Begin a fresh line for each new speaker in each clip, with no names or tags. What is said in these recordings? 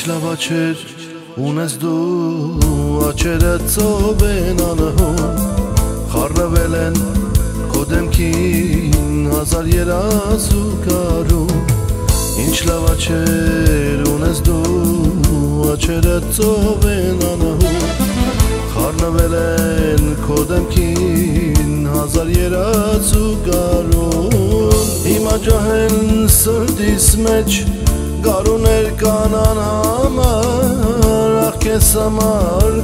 լավ աչեր ունես դու, աչերը ծով են անհուն, խառնվել են քո դեմքին հազար երազուկարում։ Ինչ լավ աչեր ունես դու, աչերը ծով են անհուն, խառնվել են քո դեմքին հազար երազուկարում։ Հիմա ջահել սրտիս մեջ գարուներ կանան համար, ախ քեզ համար,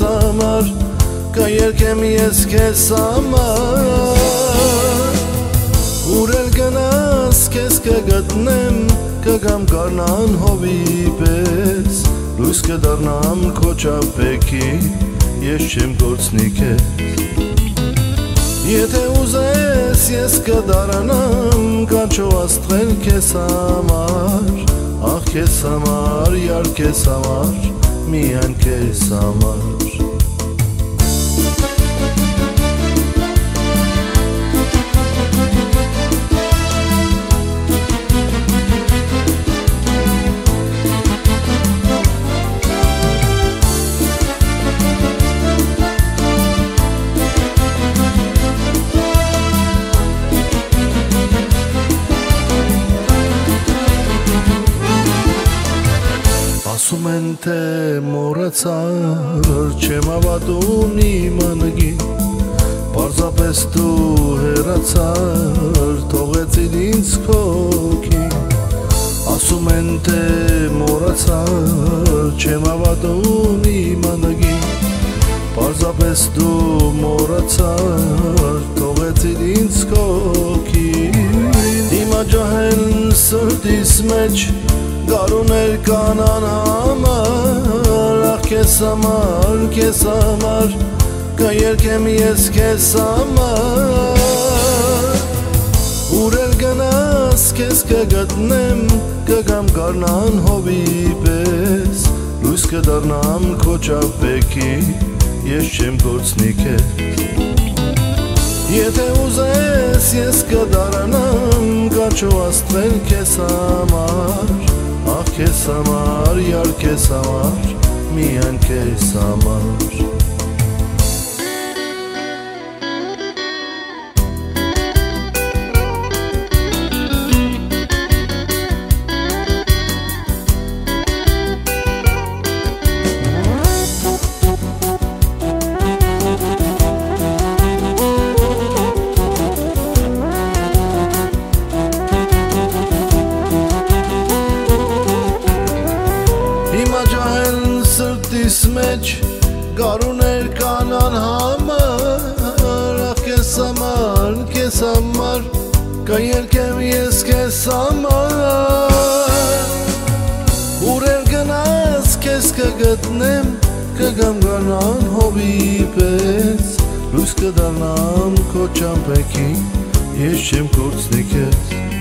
կերկեմ ես քեզ համար։ Ուր էլ գնաս քեզ կգտնեմ, կգամ գարնան հովի պես, լույս կդառնամ քո ճապեքի, ես չեմ գործնի քեզ։ Եթե ուզես ես կդառնամ կանչով աստղել քեզ համար, ախ քեզ համար, յար քեզ համար, միայն քեզ համար։ Ասում են թե մոռացար, չեմ հավատում իմ անգին, պարզապես դու հեռացար, թողեցիր ինձ քո հոգին։ Ասում են թե մոռացար, չեմ հավատում իմ անգին, պարզապես դու մոռացար, թողեցիր ինձ քո հոգին։ Հիմա ջահել սրտիս մեջ գարուներ կանան համար, ախ քեզ համար, կերկեմ ես քեզ համար։ Ուր էլ գնաս քեզ կգտնեմ, կգամ գարնան հովի պես, լույս կդառնամ քո ճապեքի, ես չեմ գործնի քեզ։ Եթե ուզես ես կդառնամ կանչով աստղել քեզ համար, ախ քեզ համար, յար քեզ համար, միայն քեզ համար։ Սրտիս մեջ գարուներ կանան համար, ախ քեզ համար, կերկեմ ես քեզ համար։ Ուր էլ գնաս քեզ կգտնեմ, կգամ գարնան հովի պես, լույս կդառնամ քո ճամփեքի, ես չեմ գործնի քեզ։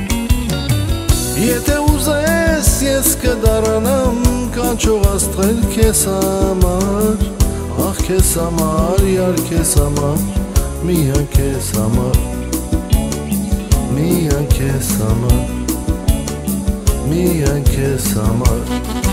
Եթե ուզես ես կդառնամ կանչով աստղել քեզ համար, ախ քեզ համար, յար քեզ համար, միայն քեզ համար, միայն քեզ համար, միայն քեզ համար։